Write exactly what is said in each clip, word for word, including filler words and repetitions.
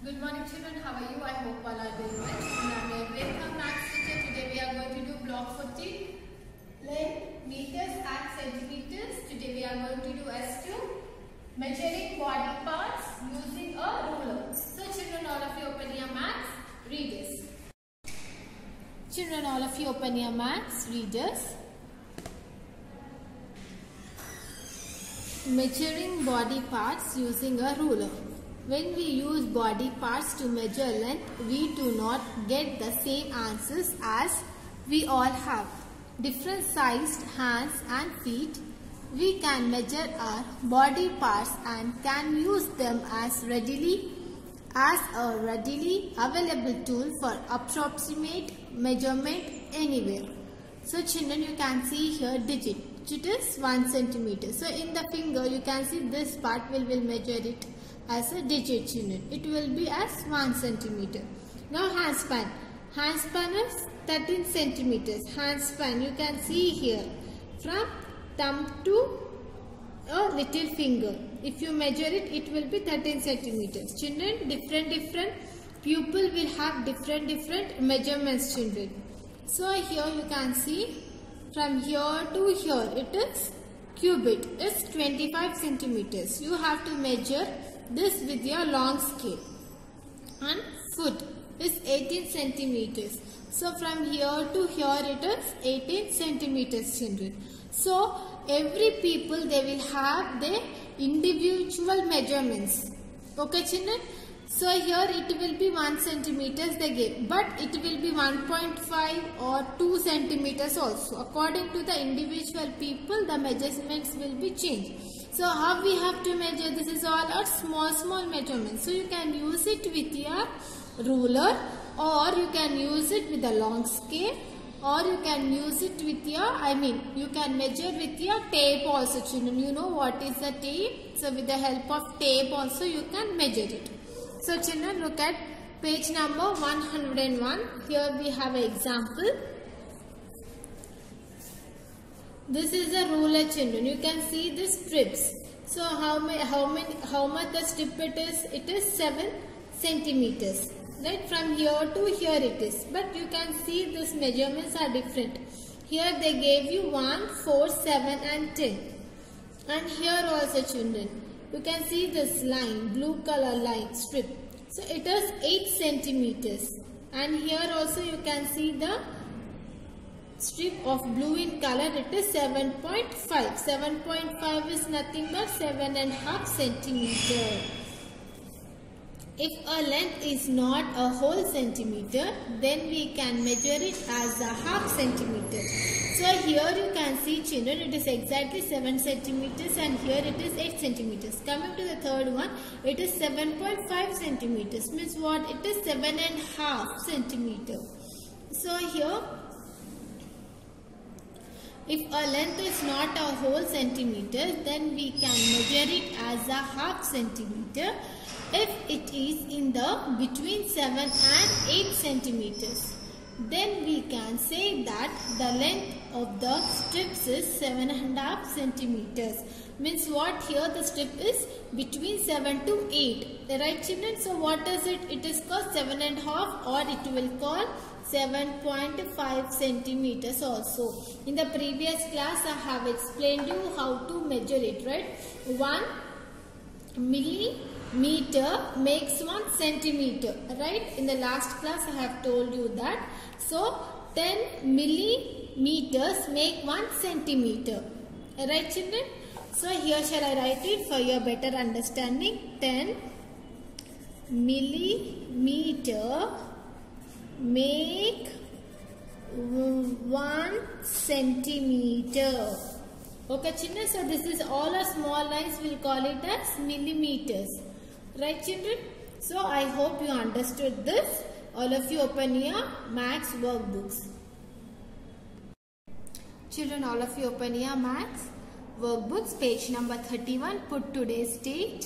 Good morning children, how are you? I hope all are doing well. Children, I am your grade third maths teacher. Today we are going to do block fourteen, length, meters and centimeters. Today we are going to do S two, measuring body parts using a ruler. So children, all of you open your maths readers. Children, all of you open your maths readers. Measuring body parts using a ruler. When we use body parts to measure length, we do not get the same answers as we all have. Different sized hands and feet, we can measure our body parts and can use them as readily as a readily available tool for approximate measurement anywhere. So children, you can see here digit. It is one centimeter. So in the finger, you can see this part will will measure it as a digit unit. It will be as one centimeter. Now handspan. Handspan is thirteen centimeters. Handspan you can see here from thumb to a little finger. If you measure it, it will be thirteen centimeters. Children, different different pupil will have different different measurements. Children. So here you can see from here to here it is cubit. It's twenty-five centimeters. You have to measure this with your long scale. And foot is eighteen centimeters. So from here to here it is eighteen centimeters, children. So every people they will have their individual measurements. Okay children. So here it will be one centimeters they give, but it will be one point five or two centimeters also. According to the individual people, the measurements will be changed. So how we have to measure? This is all our small small measurements. So you can use it with your ruler, or you can use it with a long scale, or you can use it with your, I mean, you can measure with your tape also, children. You know what is the tape? So with the help of tape also you can measure it. So children, look at page number one hundred one. Here we have an example. This is a ruler, children. You can see the strips. So how many, how many, how much the strip it is? It is seven centimeters. Right, from here to here it is. But you can see these measurements are different. Here they gave you one, four, seven, and ten. And here also, children, you can see this line, blue color line strip. So it is eight centimeters. And here also you can see the strip of blue in color. It is seven point five. seven point five is nothing but seven and a half centimeter. If a length is not a whole centimeter, then we can measure it as a half centimeter. So here you can see, children, it is exactly seven centimeters and here it is eight centimeters. Coming to the third one, it is seven point five centimeters. Means what? It is seven and a half centimeter. So here, if a length is not a whole centimeter, then we can measure it as a half centimeter. If it is in the between seven and eight centimeters, then we can say that the length of the strips is seven and a half centimeters. Means what? Here the strip is between seven to eight. Right children? So what is it? It is called seven and a half, or it will call seven point five centimeters also. In the previous class I have explained you how to measure it, right? one millimeter makes one centimeter, right? In the last class I have told you that. So ten millimeters make one centimeter, right children? So here shall I write it for your better understanding. ten millimeter make one centimeter. Okay children, so this is all our small lines, we'll call it as millimeters. Right children? So I hope you understood this. All of you open your maths workbooks. Children, all of you open your maths workbooks. Page number thirty-one. Put today's date.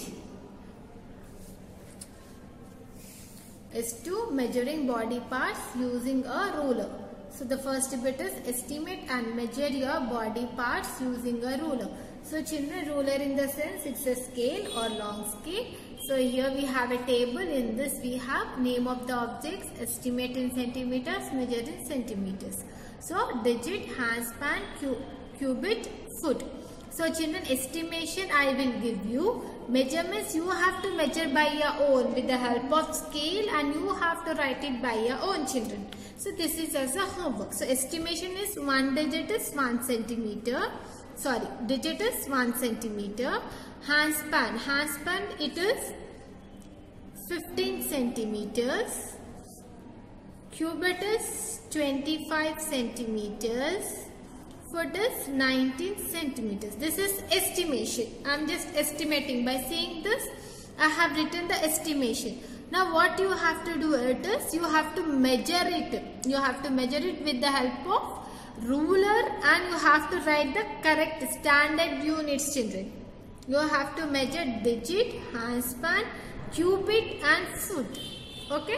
Is to measuring body parts using a ruler. So the first bit is estimate and measure your body parts using a ruler. So children, ruler in the sense it's a scale or long scale. So here we have a table. In this we have name of the objects, estimate in centimeters, measure in centimeters. So digit, handspan, cu cubit, foot. So children, estimation I will give you. Measurements you have to measure by your own with the help of scale, and you have to write it by your own, children. So this is as a homework. So estimation is one digit is one centimeter. Sorry, digit is one centimeter. Handspan, handspan it is fifteen centimeters. Cubit is twenty-five centimeters. Foot is nineteen centimeters. This is estimation. I am just estimating. By saying this, I have written the estimation. Now what you have to do it is, you have to measure it. You have to measure it with the help of ruler, and you have to write the correct standard units, children. You have to measure digit, handspan, cubit and foot. Okay.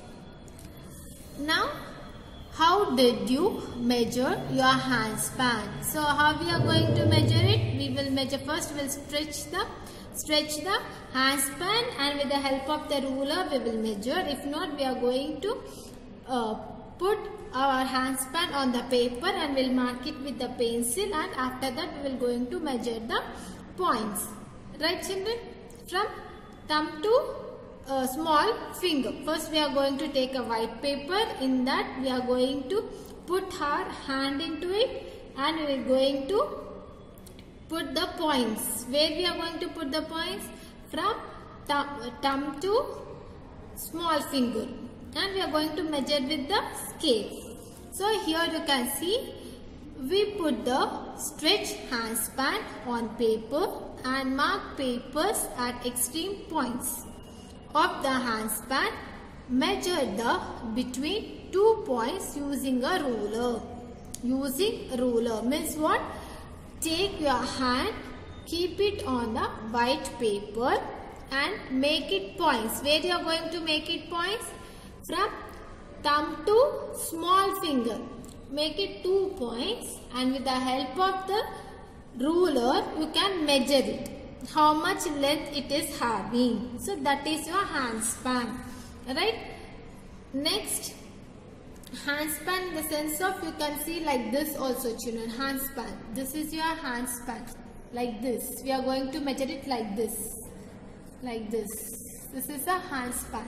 Now, how did you measure your handspan? So how we are going to measure it? We will measure first. We will stretch the stretch the handspan, and with the help of the ruler we will measure. If not, we are going to uh, put our handspan on the paper and we'll mark it with the pencil, and after that we will going to measure the points. Right, children? From thumb to a small finger. First we are going to take a white paper. In that we are going to put our hand into it, and we are going to put the points. Where we are going to put the points? From thumb, thumb to small finger, and we are going to measure with the scale. So here you can see we put the stretch handspan on paper and mark papers at extreme points of the handspan. Measure the between two points using a ruler. Using ruler means what? Take your hand, keep it on the white paper and make it points. Where you are going to make it points? From thumb to small finger. Make it two points, and with the help of the ruler you can measure it. How much length it is having. So that is your handspan. Right? Next, handspan in the sense of, you can see like this also, children. Handspan. This is your handspan. Like this. We are going to measure it like this. Like this. This is a handspan.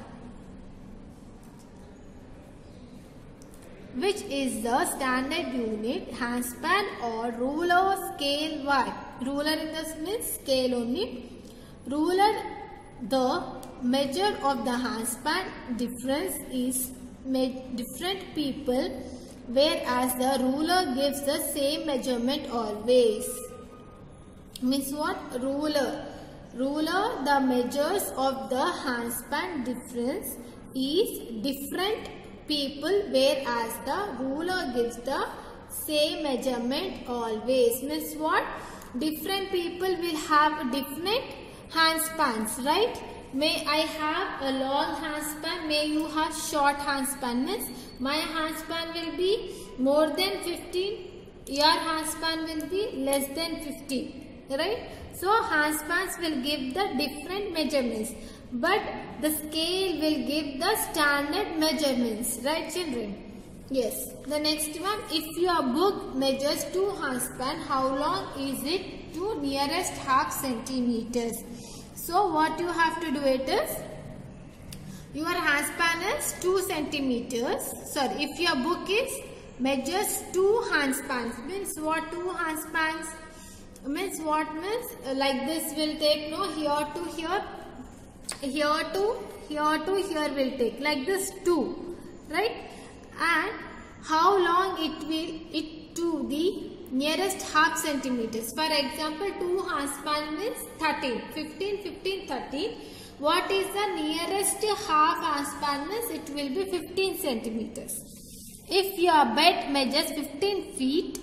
Which is the standard unit? Handspan or ruler, scale, what? Ruler in this means scale only. Ruler, the measure of the handspan difference is made different people, whereas the ruler gives the same measurement always. Means what? Ruler. Ruler, the measures of the handspan difference is different people, whereas the ruler gives the same measurement always. Means what? Different people will have different handspans, right? May I have a long handspan, may you have short handspan. Means my handspan will be more than fifteen, your handspan will be less than fifteen, right? So handspans will give the different measurements, but the scale will give the standard measurements, right, children? Yes. The next one, if your book measures two handspan, how long is it to nearest half centimeters? So what you have to do it is, your handspan is two centimeters. Sorry, if your book is measures two handspans, means what? Two handspans means what? Means uh, like this will take, no, here to here, here to here to here will take, like this two, right? And how long it will it to the nearest half centimeters? For example, two handspan means thirteen, fifteen, fifteen, thirteen. What is the nearest half handspan means? It will be fifteen centimeters. If your bed measures fifteen feet,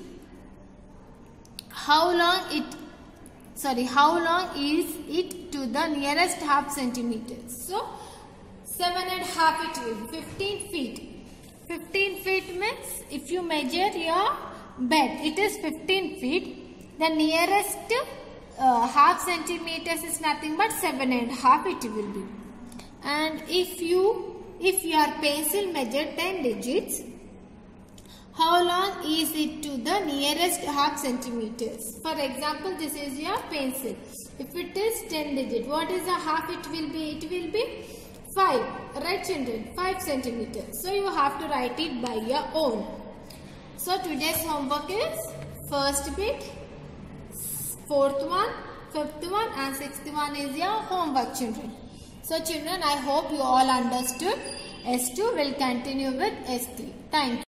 how long it sorry how long is it to the nearest half centimeters? So seven and a half it will be fifteen feet. fifteen feet means if you measure your bed, it is fifteen feet. The nearest uh, half centimeters is nothing but seven and a half it will be. And if you, if your pencil measured ten digits, how long is it to the nearest half centimeters? For example, this is your pencil. If it is ten digit, what is the half it will be? It will be five. Right, children? five centimeters. So you have to write it by your own. So today's homework is first bit, fourth one, fifth one and sixth one is your homework, children. So children, I hope you all understood. S two will continue with S three. Thank you.